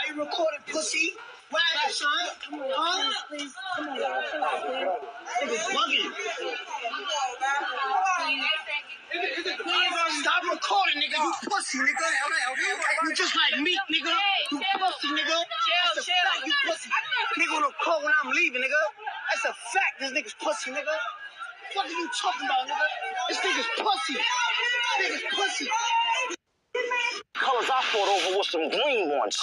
you recording, pussy? Why that, son? Come on, please. Come on, y'all. Chill out, please. Niggas bugging. Stop recording, nigga. You pussy, nigga. You just like me, nigga. You pussy, nigga. That's a fact, you pussy. Nigga on the call when I'm leaving, nigga. That's a fact, this nigga's pussy, nigga. What are you talking about, nigga? This nigga's pussy. This nigga's pussy. Colors I fought over was some green ones.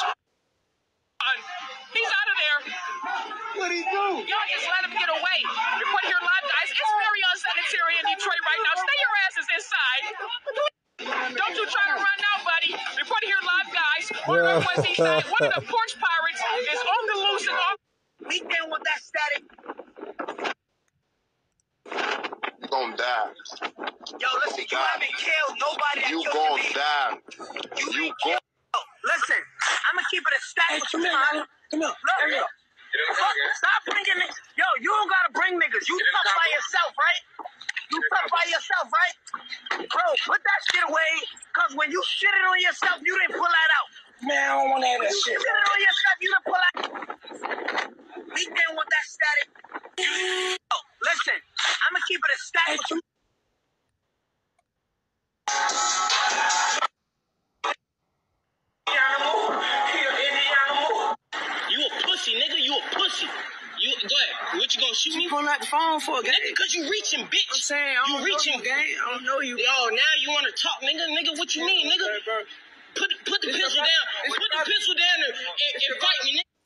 He's out of there. What'd he do? Y'all just let him get away. Report here live, guys. It's very unsanitary in Detroit right now. Stay your asses inside. Don't you try to run now, buddy. Report here live, guys. On Northwest East Side, one of the porch pirates is on the loose and off. We didn't want that static. You gon' die. Yo, listen, you haven't killed nobody. You gon' die. You gon' Listen, I'm gonna keep it a stack with you, man. Come on. Look. Stop bringing niggas. Yo, you don't gotta bring niggas. You tough by yourself, right? You tough by yourself, right? Bro, put that shit away, cause when you shitted on yourself, you didn't pull that out. Man, I don't want to have that shit. You shitted on yourself, you didn't pull that. We didn't want that static. Yo, listen, I'm gonna keep it a stack with you. You a pussy, nigga. You a pussy. You go ahead. What you gonna shoot me? Pulling out the phone for, gang? Nigga, cause you reaching, bitch. I'm saying, I don't you reaching, know you, gang. I don't know you. Yo, now you wanna talk, nigga? Nigga, what you mean, nigga? Put the pistol down. Put the pistol down and fight me, nigga.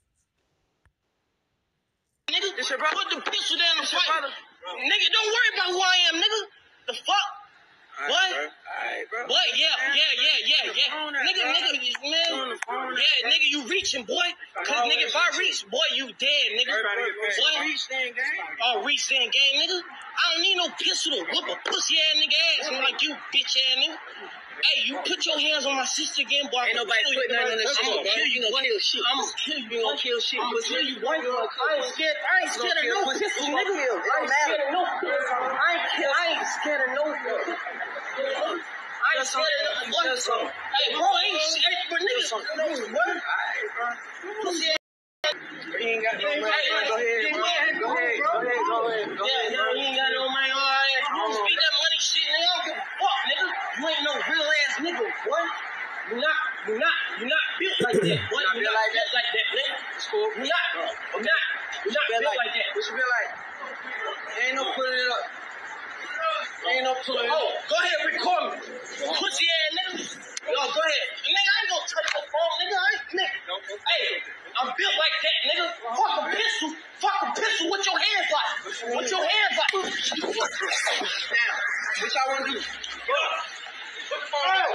Nigga, put the pistol down and fight me. Nigga, don't worry about who I am, nigga. The fuck? What? Alright, bro. What? Yeah. Nigga, man. Yeah, nigga, you reaching, boy. Cause nigga, if I reach, boy, you dead, nigga. What? Reach then, gang. Oh, reach then, gang, nigga. I don't need no pistol to whoop a pussy ass nigga ass like you, bitch ass nigga. Hey, you put your hands on my sister again, boy. Ain't nobody putting nothing on this shit, I'm gonna kill you, boy. I'm gonna kill you, gonna kill shit. I'm gonna kill you, boy. I ain't scared of no pistol, nigga. I ain't scared of no pistol. I ain't scared of no pistol. I ain't scared of no pistol. Hey, bro, I ain't scared of niggas. What? Pussy ass. You ain't got no money. Go ahead, bro. Go ahead. Yeah, you ain't got no money. All right. You speak that money shit, nigga. I don't give a fuck, nigga. You ain't no real ass nigga, boy. You're not built like that, boy. You're not built like that, nigga. It's cool. You're not built like that. What you feel like? Ain't no putting it up. Ain't no pulling it up. Oh, go ahead, record me. Pussy ass nigga. Yo, go ahead. Nigga, I ain't gonna touch your phone, nigga. Nigga. Hey, I'm built like that, nigga. Fuck a pistol. Fuck a pistol. What your hands like? What your hands like? Damn. What y'all wanna do? Put the phone down.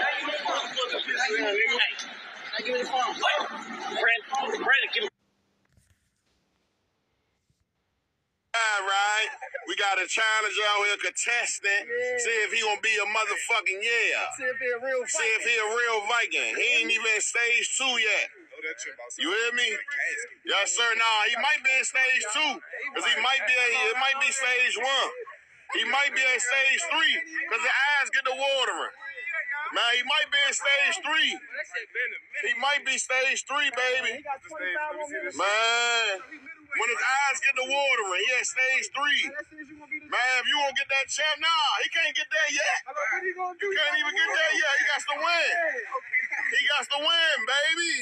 I give me the phone. Brandon, give me. All right. We got a challenger out here contestant. Yeah. See if he gonna be a motherfucking yeah. See if he a real See if he a real Viking. He ain't even in stage 2 yet. You hear me? Yes, sir. Nah, he might be in stage 2. Cause it might be stage 1. He might be at stage 3. Cause the eyes get the watering. Man, he might be in stage 3. He might be stage 3, baby. Man, when his eyes get the watering, he at stage 3. Man, if you won't get that champ, nah, he can't get there yet. You can't even get there yet. He got to win. He got to win, baby.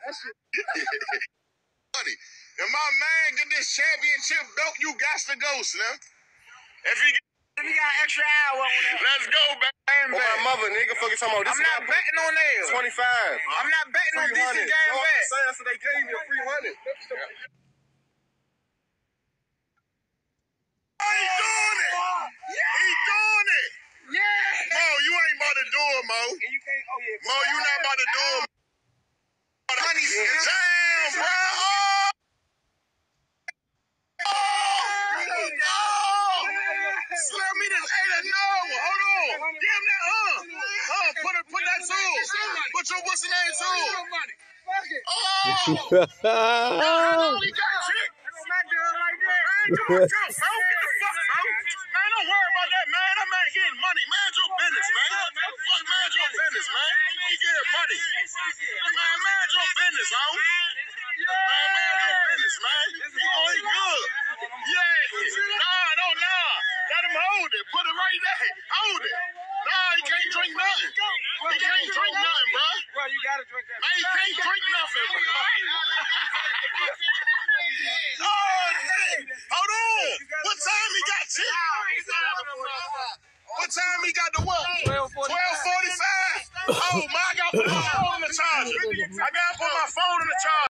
Buddy, if my man get this championship belt, you got to go, Slim. If he got extra hour on that. Let's go, man. My mother, nigga, fucking talking about this. I'm not betting on that. 25. I'm not betting on DC game bet. So they gave me a free 100. He doing it. He doing it. Yeah. Mo, you ain't about to do it, Mo. Mo, you not about to do it. Honey, damn, bro. Slam me this 8 no. Hold on. Damn that, put that tool. Put your what's the name tool. Oh. Only got chick. Man, don't worry about that, man. That man getting money. Mind your business, man. Fuck, mind your business, man. He getting money. Man, mind your business, huh? dog. Man, no business, man. He going good. Yeah. No. Let him hold it. Put it right there. Hold it. Nah, he can't drink nothing. He can't drink nothing, bro. Bro, you gotta drink that. Man, he can't drink nothing. Oh, hey. Hold on. What time he got chick? What time he got the what? 12:45. Oh, my, I got to put my phone in the charger. I got to put my phone in the charger.